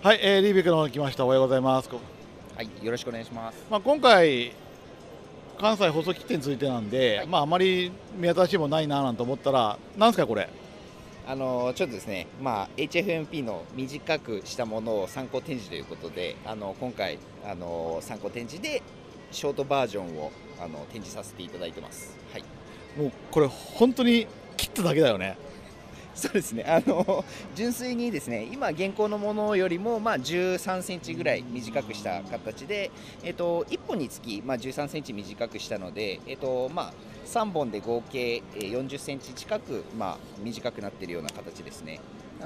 はい、リーベックの方に来ました。おはようございます。 はい、よろしくお願いします。 今回関西放送機店についてなんで、 はい、 あまり目新しいものないななんて思ったら、なんですかこれ。 ちょっとですね、HFMP の短くしたものを参考展示ということで、今回参考展示でショートバージョンを展示させていただいてます。はい。 もうこれ本当に切っただけだよね。 そうですね。純粋にですね、今現行のものよりも13センチぐらい短くした形で、1本につき13センチ短くしたので、3本で合計40センチ近く短くなっているような形ですね。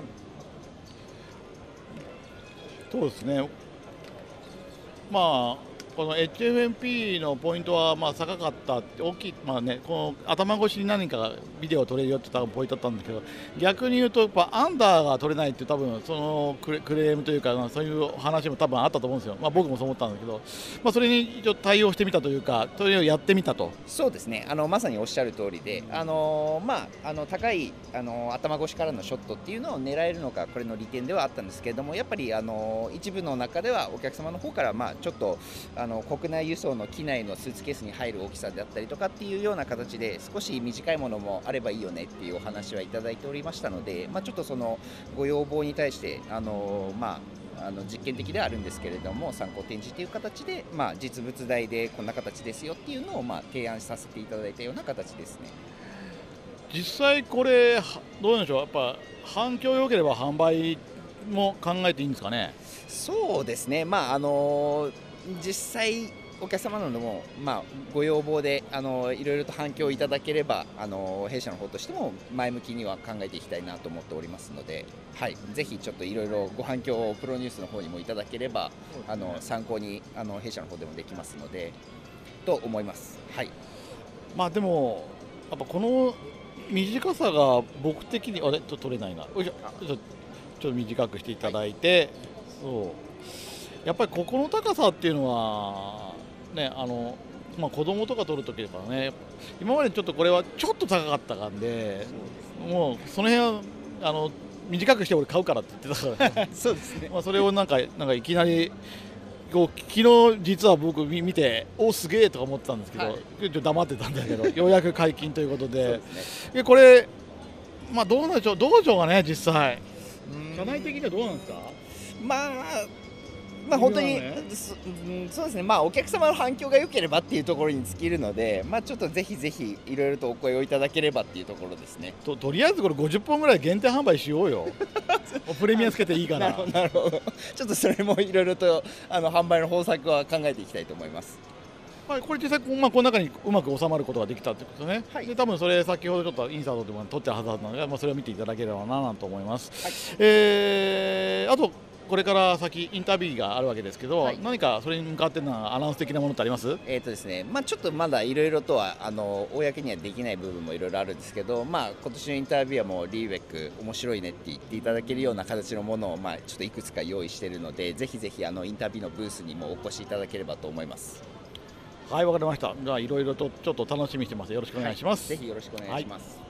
そうですね。この HFMP のポイントは高かったって大きい、この頭越しに何かビデオを撮れるよって多分ポイントだったんですけど、逆に言うとやっぱアンダーが撮れないって多分そのクレームというか、そういう話も多分あったと思うんですよ。僕もそう思ったんだけど、それに一応対応してみたというか、それをやってみたと。 そうですね、まさにおっしゃる通りで、高い頭越しからのショットっていうのを狙えるのがこれの利点ではあったんですけれども、やっぱり一部の中ではお客様の方からちょっと国内輸送の機内のスーツケースに入る大きさであったりとかっていうような形で、少し短いものもあればいいよねっていうお話はいただいておりましたので、ちょっとそのご要望に対して実験的ではあるんですけれども、参考展示という形で、実物大でこんな形ですよっていうのを提案させていただいたような形ですね。 実際これどうなんでしょう。やっぱ反響良ければ販売も考えていいんですかね。 そうですね、実際お客様のも、ご要望でいろいろと反響いただければ弊社の方としても前向きには考えていきたいなと思っておりますので、はい、ぜひちょっといろいろご反響をプロニュースの方にもいただければ、参考に弊社の方でもできますのでと思います。はい、 でもやっぱこの短さが僕的に取れないな。ちょっと短くしていただいて、そうやっぱりここの高さっていうのはね、子供とか取るときだからね、今までちょっとこれはちょっと高かったんで、もうその辺は短くして俺買うからって言ってたから、 そうですね。 それをなんかいきなり昨日実は僕見てすげえとか思ってたんですけど、ちょっと黙ってたんだけどようやく解禁ということで、これどうなんでしょう、どうでしょうかね、実際社内的にはどうなんですか。 本当にそうですね、お客様の反響が良ければっていうところに尽きるので、ちょっとぜひぜひいろいろとお声をいただければっていうところですね。 とりあえずこれ50本ぐらい限定販売しようよプレミアつけていいかな。 なるほど、ちょっとそれもいろいろと販売の方策は考えていきたいと思います。 これ実際この中にうまく収まることができたってことね。 はい、 で多分それ先ほどちょっとインサートでも撮ってるはずなので、それを見ていただければなと思います。はい、あとこれから先インタビューがあるわけですけど、何かそれに向かってのアナウンス的なものってあります？ ですね、ちょっとまだいろいろとは公にはできない部分もいろいろあるんですけど、今年のインタビューはもうリーベック面白いねって言っていただけるような形のものをちょっといくつか用意しているので、ぜひぜひインタビューのブースにもお越しいただければと思います。 はい、わかりました。じゃあいろいろとちょっと楽しみにしてます。よろしくお願いします。 ぜひよろしくお願いします。